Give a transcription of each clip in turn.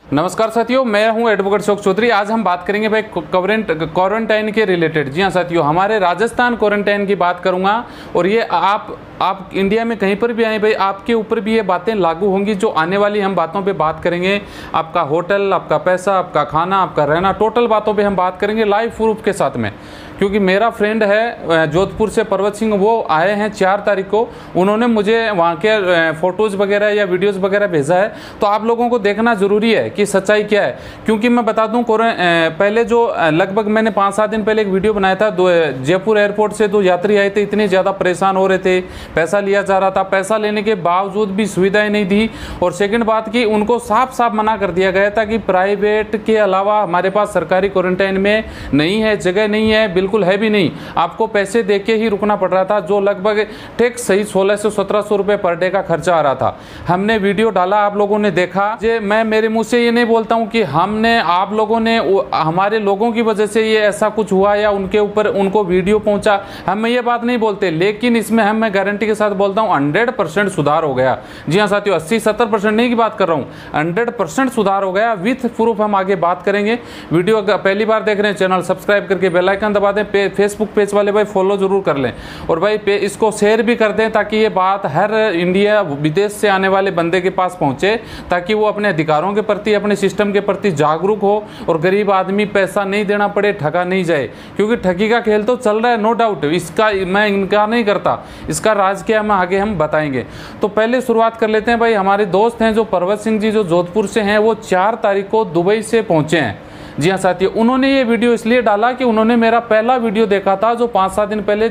नमस्कार साथियों, मैं हूं एडवोकेट अशोक चौधरी। आज हम बात करेंगे भाई क्वारंटाइन के रिलेटेड। जी हां साथियों, हमारे राजस्थान क्वारंटाइन की बात करूंगा और ये आप इंडिया में कहीं पर भी आए भाई, आपके ऊपर भी ये बातें लागू होंगी। जो आने वाली हम बातों पे बात करेंगे, आपका होटल, आपका पैसा, आपका खाना, आपका रहना, टोटल बातों पे हम बात करेंगे लाइव प्रूफ के साथ में। क्योंकि मेरा फ्रेंड है जोधपुर से पर्वत सिंह, वो आए हैं 4 तारीख को। उन्होंने मुझे वहाँ के फ़ोटोज़ वगैरह या वीडियोज़ वगैरह भेजा है, तो आप लोगों को देखना ज़रूरी है कि सच्चाई क्या है। क्योंकि मैं बता दूं, पहले जो लगभग मैंने 5-7 दिन पहले एक वीडियो बनाया था, जयपुर एयरपोर्ट से 2 यात्री आए थे, इतने ज़्यादा परेशान हो रहे थे, पैसा लिया जा रहा था, पैसा लेने के बावजूद भी सुविधाएं नहीं दी। और सेकंड बात की, उनको साफ साफ मना कर दिया गया था कि प्राइवेट के अलावा हमारे पास सरकारी क्वारंटाइन में नहीं है, जगह नहीं है, बिल्कुल है भी नहीं, आपको पैसे दे के ही रुकना पड़ रहा था, जो लगभग टैक्स सही 1600-1700 रुपये पर डे का खर्चा आ रहा था। हमने वीडियो डाला, आप लोगों ने देखा। मैं मेरे मुँह से ये नहीं बोलता हूँ कि हमने, आप लोगों ने, हमारे लोगों की वजह से ये ऐसा कुछ हुआ या उनके ऊपर उनको वीडियो पहुंचा, हम ये बात नहीं बोलते। लेकिन इसमें मैं गारंटी के साथ बोलता हूँ 100% सुधार हो गया। जी हाँ साथियों, 80-70% नहीं की बात कर रहा हूँ, 100% सुधार हो गया। विथ प्रूफ हम आगे बात करेंगे। वीडियो पहली बार देख रहे हैं, चैनल सब्सक्राइब करके बेल आइकन दबा दें। फेसबुक पेज वाले भाई फॉलो जरूर कर लें, और भाई इसको शेयर भी कर दें, ताकि ये बात हर इंडिया विदेश से आने वाले बंदे के पास पहुंचे, ताकि वो अपने अधिकारों के प्रति, अपने सिस्टम के प्रति जागरूक हो और गरीब आदमी पैसा नहीं देना पड़े, ठगा नहीं जाए। क्योंकि ठगी का खेल तो चल रहा है, नो डाउट, इसका मैं इनकार नहीं करता। इसका राज क्या है आगे हम बताएंगे। तो पहले शुरुआत कर लेते हैं भाई। हमारे दोस्त हैं जो पर्वत सिंह जी, जो जोधपुर से हैं, वो 4 तारीख को दुबई से पहुंचे हैं। जी हाँ साथियों, उन्होंने ये वीडियो इसलिए डाला कि उन्होंने मेरा पहला वीडियो देखा था जो 5-7 दिन पहले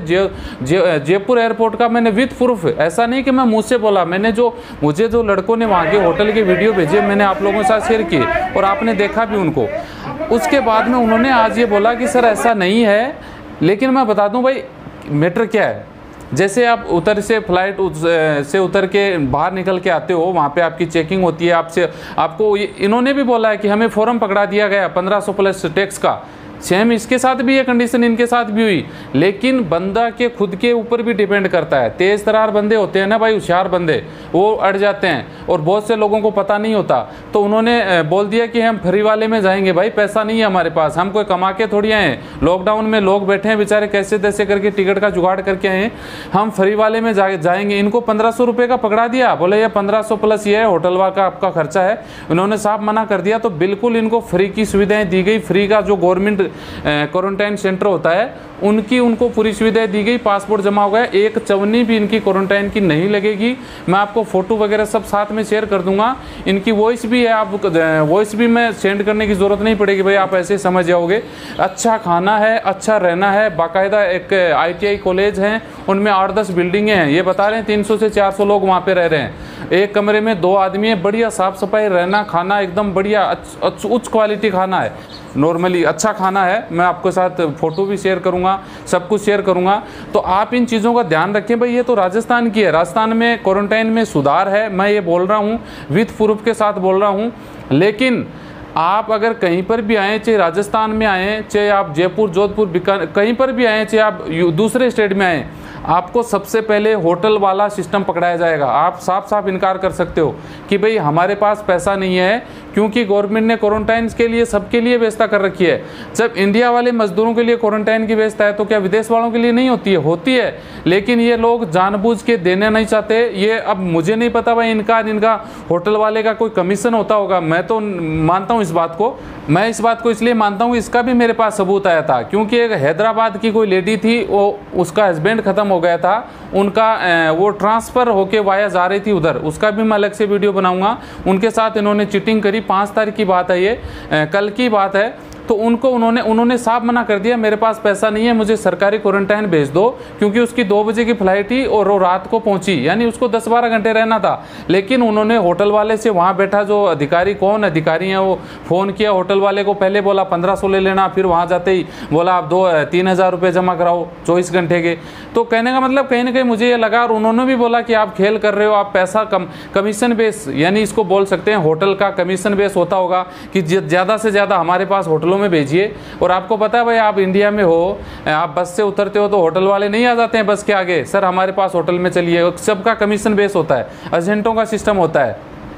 जयपुर एयरपोर्ट का। मैंने विथ प्रूफ, ऐसा नहीं कि मैं मुझ से बोला, मुझे जो लड़कों ने वहाँ के होटल के वीडियो भेजे, मैंने आप लोगों के साथ शेयर किए और आपने देखा भी उनको। उसके बाद में उन्होंने आज ये बोला कि सर ऐसा नहीं है। लेकिन मैं बता दूँ भाई मैटर क्या है। जैसे आप फ्लाइट से उतर के बाहर निकल के आते हो, वहाँ पे आपकी चेकिंग होती है। आपको इन्होंने भी बोला है कि हमें फॉर्म पकड़ा दिया गया 1500 प्लस टैक्स का। सेम इसके साथ भी ये कंडीशन इनके साथ भी हुई। लेकिन बंदा के खुद के ऊपर भी डिपेंड करता है। तेज तरार बंदे होते हैं ना भाई, होशियार बंदे, वो अड़ जाते हैं और बहुत से लोगों को पता नहीं होता। तो उन्होंने बोल दिया कि हम फ्री वाले में जाएंगे। भाई पैसा नहीं है हमारे पास, हम कोई कमा के थोड़ी आए हैं। लॉकडाउन में लोग बैठे हैं बेचारे, कैसे तैसे करके टिकट का जुगाड़ करके आए हैं। हम फ्री वाले में जाएंगे। इनको 1500 रुपये का पकड़ा दिया, बोले ये 1500 प्लस ये है, होटल का आपका खर्चा है। उन्होंने साफ मना कर दिया। तो बिल्कुल इनको फ्री की सुविधाएं दी गई। फ्री का जो गवर्नमेंट क्वारंटाइन सेंटर होता है, उनको पूरी सुविधाएं दी गई। पासपोर्ट जमा हो गया, एक चवन्नी भी इनकी क्वारंटाइन की नहीं लगेगी। मैं आपको फोटो वगैरह सब साथ में शेयर कर दूंगा। इनकी वॉइस भी है, आप वॉइस भी मैं सेंड करने की जरूरत नहीं पड़ेगी भाई, आप ऐसे समझ जाओगे। अच्छा खाना है, अच्छा रहना है। बाकायदा एक ITI कॉलेज हैं, उनमें 8-10 बिल्डिंगें हैं। ये बता रहे हैं 300 से 400 लोग वहाँ पे रह रहे हैं। एक कमरे में 2 आदमी है। बढ़िया साफ सफाई, रहना, खाना एकदम बढ़िया, उच्च क्वालिटी खाना है। नॉर्मली अच्छा खाना है। मैं आपके साथ फोटो भी शेयर करूंगा, सब कुछ शेयर करूंगा। तो आप इन चीज़ों का ध्यान रखें भाई। ये तो राजस्थान की है, राजस्थान में क्वारंटाइन में सुधार है। मैं ये बोल रहा हूँ, विथ प्रूफ के साथ बोल रहा हूँ। लेकिन आप अगर कहीं पर भी आएँ, चाहे राजस्थान में आएँ, चाहे आप जयपुर, जोधपुर, बीकानेर, कहीं पर भी आएँ, चाहे आप दूसरे स्टेट में आएँ, आपको सबसे पहले होटल वाला सिस्टम पकड़ाया जाएगा। आप साफ साफ इनकार कर सकते हो कि भाई हमारे पास पैसा नहीं है, क्योंकि गवर्नमेंट ने क्वारंटाइन के लिए सबके लिए व्यवस्था कर रखी है। जब इंडिया वाले मजदूरों के लिए क्वारंटाइन की व्यवस्था है, तो क्या विदेश वालों के लिए नहीं होती है? होती है। लेकिन ये लोग जानबूझ के देना नहीं चाहते। ये अब मुझे नहीं पता भाई, इनका होटल वाले का कोई कमीशन होता होगा। मैं तो मानता हूँ इस बात को। मैं इस बात को इसलिए मानता हूँ, इसका भी मेरे पास सबूत आया था। क्योंकि एक हैदराबाद की कोई लेडी थी, वो उसका हस्बैंड खत्म हो गया था, उनका वो ट्रांसफ़र होके वाया जा रही थी उधर। उसका भी मैं अलग से वीडियो बनाऊंगा। उनके साथ इन्होंने चीटिंग करी। 5 तारीख की बात है, ये कल की बात है। तो उन्होंने साफ मना कर दिया, मेरे पास पैसा नहीं है, मुझे सरकारी क्वारंटाइन भेज दो। क्योंकि उसकी 2 बजे की फ्लाइट थी और वो रात को पहुंची, यानी उसको 10-12 घंटे रहना था। लेकिन उन्होंने होटल वाले से, वहाँ बैठा जो अधिकारी, कौन अधिकारी हैं, वो फ़ोन किया होटल वाले को। पहले बोला 1500 ले लेना, फिर वहाँ जाते ही बोला आप 3,000 रुपये जमा कराओ 24 घंटे के। तो कहने का मतलब कहीं ना कहीं मुझे ये लगा। और उन्होंने भी बोला कि आप खेल कर रहे हो, आप पैसा कमीशन बेस, यानी इसको बोल सकते हैं होटल का कमीशन बेस होता होगा कि ज़्यादा से ज़्यादा हमारे पास होटलों में भेजिए। और आपको पता है भाई, आप इंडिया में हो, आप बस से उतरते हो तो होटल वाले नहीं आ जाते हैं बस के आगे, सर हमारे पास होटल में चलिए। सबका कमीशन बेस होता है, एजेंटों का सिस्टम होता है।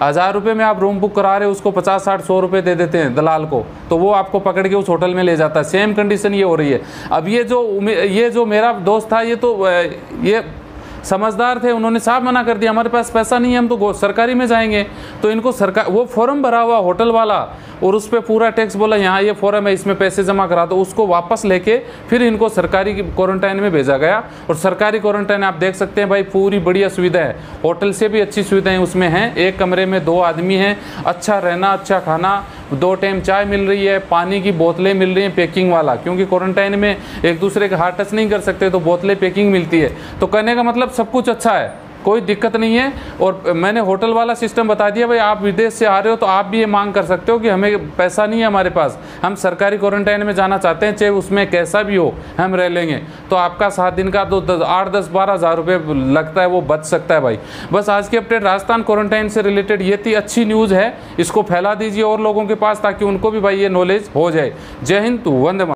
1000 रुपये में आप रूम बुक करा रहे हो, उसको 50, 60, 100 रुपये दे देते हैं दलाल को, तो वो आपको पकड़ के उस होटल में ले जाता है। सेम कंडीशन ये हो रही है। अब ये जो मेरा दोस्त था, ये समझदार थे, उन्होंने साफ मना कर दिया हमारे पास पैसा नहीं है, हम तो सरकारी में जाएंगे। तो इनको सरकार वो फॉर्म भरा हुआ होटल वाला, और उस पर पूरा टैक्स बोला यहाँ ये फॉर्म है, इसमें पैसे जमा करा दो, उसको वापस लेके फिर इनको सरकारी क्वारंटाइन में भेजा गया। और सरकारी क्वारंटाइन आप देख सकते हैं भाई, पूरी बढ़िया सुविधा है, होटल से भी अच्छी सुविधाएं उसमें हैं। एक कमरे में 2 आदमी हैं, अच्छा रहना, अच्छा खाना, 2 टाइम चाय मिल रही है, पानी की बोतलें मिल रही हैं पैकिंग वाला, क्योंकि क्वारंटाइन में एक दूसरे के हाथ टच नहीं कर सकते, तो बोतलें पैकिंग मिलती है। तो कहने का मतलब सब कुछ अच्छा है, कोई दिक्कत नहीं है। और मैंने होटल वाला सिस्टम बता दिया भाई, आप विदेश से आ रहे हो तो आप भी ये मांग कर सकते हो कि हमें पैसा नहीं है हमारे पास, हम सरकारी क्वारंटाइन में जाना चाहते हैं, चाहे उसमें कैसा भी हो हम रह लेंगे। तो आपका 7 दिन का तो 8, 10, 12 हज़ार रुपये लगता है, वो बच सकता है भाई। बस आज की अपडेट राजस्थान क्वारंटाइन से रिलेटेड ये थी, अच्छी न्यूज़ है, इसको फैला दीजिए और लोगों के पास, ताकि उनको भी भाई ये नॉलेज हो जाए। जय हिंद, वंदे मातरम।